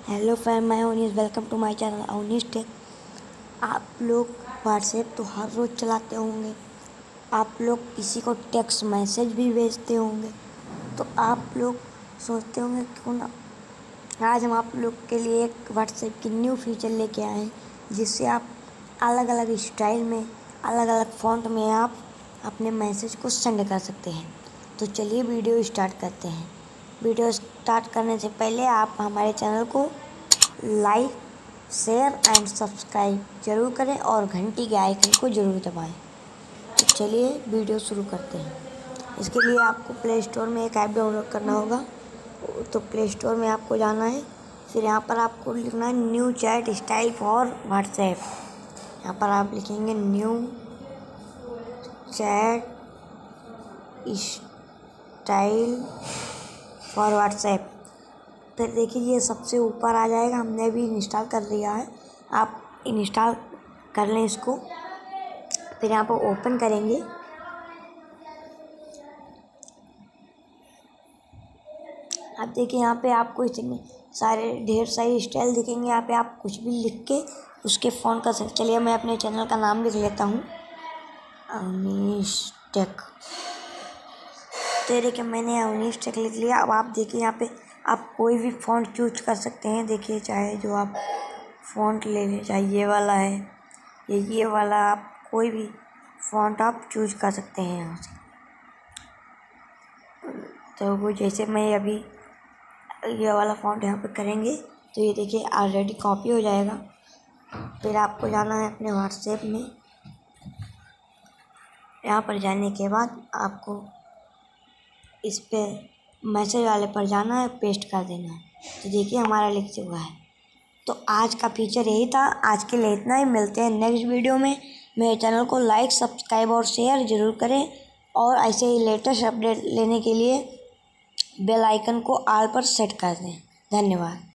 Hello friend, मैं Avneesh. Welcome to my channel Avneesh tech. आप लोग व्हाट्सएप तो हर रोज़ चलाते होंगे। आप लोग किसी को टेक्स्ट मैसेज भी भेजते होंगे। तो आप लोग सोचते होंगे क्यों ना आज हम आप लोग के लिए एक व्हाट्सएप की न्यू फीचर लेके आए हैं, जिससे आप अलग अलग स्टाइल में, अलग अलग फ़ॉन्ट में आप अपने मैसेज को सेंड कर सकते हैं। तो चलिए वीडियो स्टार्ट करते हैं। वीडियो स्टार्ट करने से पहले आप हमारे चैनल को लाइक, शेयर एंड सब्सक्राइब जरूर करें और घंटी के आइकन को ज़रूर दबाएं। तो चलिए वीडियो शुरू करते हैं। इसके लिए आपको प्ले स्टोर में एक ऐप डाउनलोड करना होगा। तो प्ले स्टोर में आपको जाना है, फिर यहाँ पर आपको लिखना है new chat style for WhatsApp. यहाँ पर आप लिखेंगे new chat style for WhatsApp. फिर देखिए ये सबसे ऊपर आ जाएगा। हमने अभी इंस्टॉल कर लिया है, आप इंस्टॉल कर लें इसको। फिर यहाँ पर ओपन करेंगे। अब देखिए यहाँ पे आपको इतने सारे ढेर सारी स्टाइल दिखेंगे। यहाँ पे आप कुछ भी लिख के उसके फ़ोन कर सकते। चलिए मैं अपने चैनल का नाम लिख लेता हूँ, अवनीश टेक। तो देखिए मैंने अवनीश टेक लिख लिया। अब आप देखिए यहाँ पे आप कोई भी फ़ॉन्ट चूज कर सकते हैं। देखिए चाहे जो आप फ़ॉन्ट ले लें, चाहे ये वाला है या ये वाला, आप कोई भी फ़ॉन्ट आप चूज कर सकते हैं यहाँ से। तो वो जैसे मैं अभी ये वाला फ़ॉन्ट यहाँ पे करेंगे तो ये देखिए ऑलरेडी कॉपी हो जाएगा। फिर आपको जाना है अपने व्हाट्सएप में। यहाँ पर जाने के बाद आपको इस पे मैसेज वाले पर जाना है, पेस्ट कर देना है। तो देखिए हमारा लिख चुका है। तो आज का फीचर यही था। आज के लिए इतना ही। मिलते हैं नेक्स्ट वीडियो में। मेरे चैनल को लाइक, सब्सक्राइब और शेयर ज़रूर करें और ऐसे ही लेटेस्ट अपडेट लेने के लिए बेल आइकन को ऑल पर सेट कर दें। धन्यवाद।